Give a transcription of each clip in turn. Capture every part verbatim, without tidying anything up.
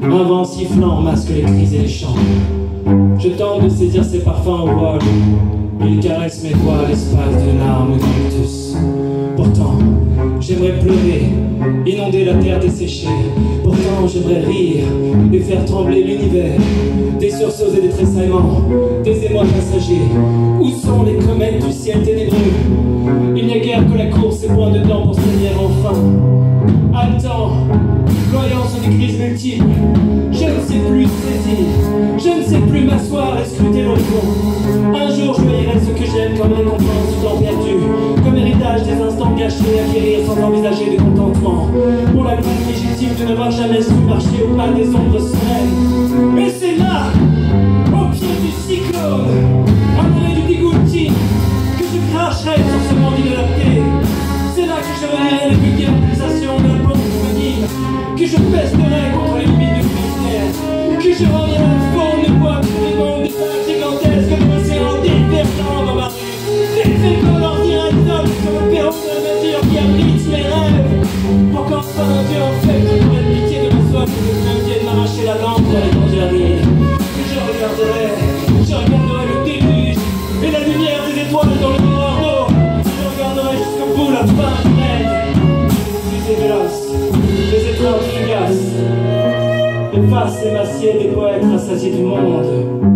Un vent sifflant masque les cris et les chants. Je tente de saisir ses parfums au vol. Il caresse mes doigts à l'espace d'une arme ou d'un cactus. Pourtant, j'aimerais pleurer, inonder la terre desséchée. Pourtant, j'aimerais rire et faire trembler l'univers. Des sursauts et des tressaillements, des émois passagers. Où sont les comètes du ciel ténébreux? Il n'y a guère que la course et point de temps pour se tenir enfin. Haletant, ployant sur des crises multiples. Je ne sais plus saisir, je ne sais plus m'asseoir et scruter l'horizon. Un jour, je payerai ce que j'aime comme récompense du temps perdu, comme héritage des instants gâchés, acquérir sans envisager de contentement. Pour la gloire légitime de n'avoir jamais su marcher au pas des ombres sereines. Et c'est là, au pied du cyclone, à l'orée du dégoûti, que je cracherai sur ce monde inadapté. C'est là que je verrai les vulgaires pulsations de la bombe qui me guide, que je pesterai contre les limites du mystère, que je reviendrai fond de bois sur les bombes des vagues gigantesques de l'océan déferlant dans ma rue. Des fécoles ordinateurs sur le perron de la nature qui abrite mes rêves, pour qu'enfin un Dieu en fait qui prenne pitié de ma soif et que je vienne m'arracher la lampe quand j'arrive. Que je regarderai, je regarderai le déluge et la lumière des étoiles dans le noir d'eau. Je regarderai jusqu'au bout la fin du règne. Des véloces, des étreintes fugaces, les faces émaciées des poètes rassasiés du monde,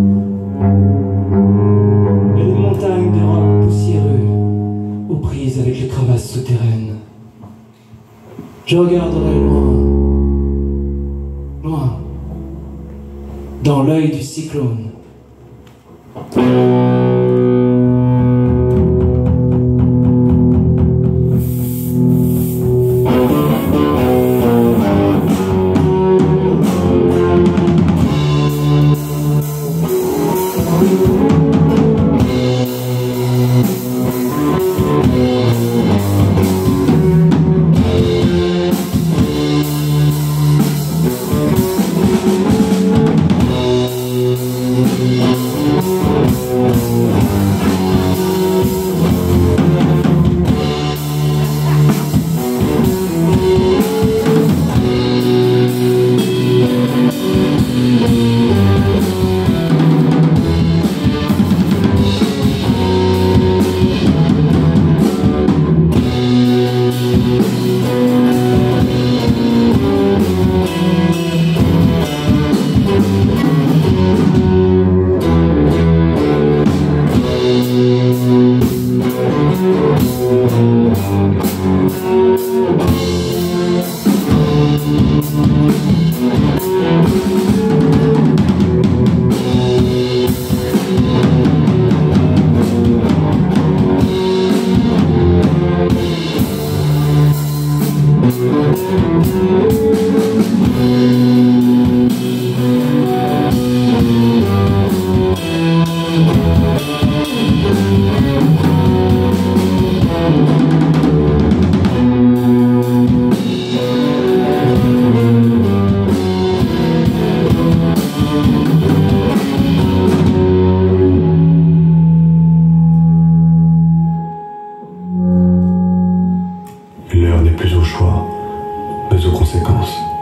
et les montagnes de rocs poussiéreux aux prises avec les crevasses souterraines. Je regarderai loin, loin, dans l'œil du cyclone. L'heure n'est plus au choix, mais aux conséquences.